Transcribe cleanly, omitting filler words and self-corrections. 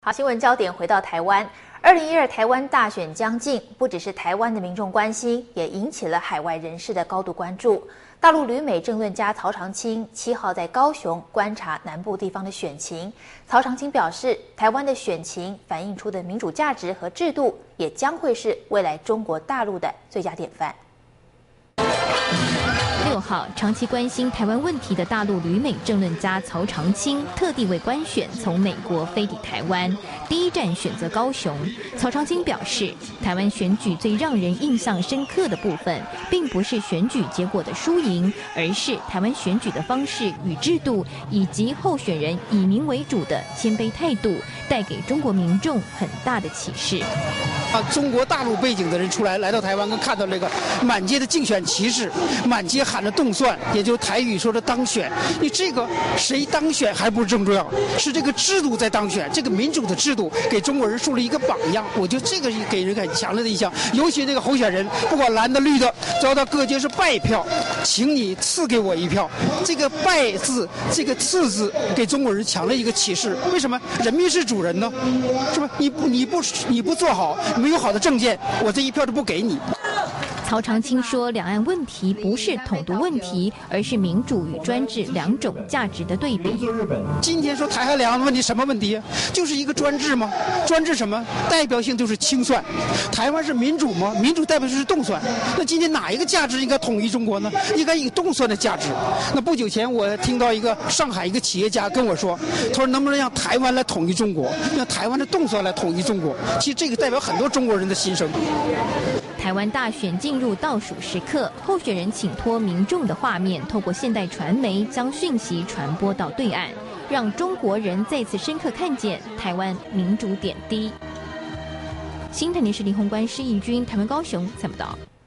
好，新闻焦点回到台湾。2012台湾大选将近，不只是台湾的民众关心，也引起了海外人士的高度关注。大陆旅美政论家曹长青7号在高雄观察南部地方的选情。曹长青表示，台湾的选情反映出的民主价值和制度，也将会是未来中国大陆的最佳典范。 6号，长期关心台湾问题的大陆旅美政论家曹长青，特地为观选从美国飞抵台湾，第一站选择高雄。曹长青表示，台湾选举最让人印象深刻的部分，并不是选举结果的输赢，而是台湾选举的方式与制度，以及候选人以民为主的谦卑态度，带给中国民众很大的启示。 中国大陆背景的人来到台湾，跟看到那个满街的竞选旗帜，满街喊着动算，也就是台语说的当选。你这个谁当选还不是正重要，是这个制度在当选，这个民主的制度给中国人树立一个榜样。我觉得这个给人很强烈的印象。尤其这个候选人，不管蓝的绿的，遭到各界是败票，请你赐给我一票。这个败字，这个赐字，给中国人强烈一个启示。为什么人民是主人呢？是吧？你不做好。没有好的政见，我这一票都不给你。 曹长青说，两岸问题不是统独问题，而是民主与专制两种价值的对比。 今天说台海两岸问题什么问题？就是一个专制吗？专制什么？代表性就是清算。台湾是民主吗？民主代表是动算。那今天哪一个价值应该统一中国呢？应该以动算的价值。那不久前我听到一个上海一个企业家跟我说，他说能不能让台湾来统一中国，让台湾的动算来统一中国？其实这个代表很多中国人的心声。 台湾大选进入倒数时刻，候选人请托民众的画面，透过现代传媒将讯息传播到对岸，让中国人再次深刻看见台湾民主点滴。新台电视林宏观施义军，台湾高雄采报道。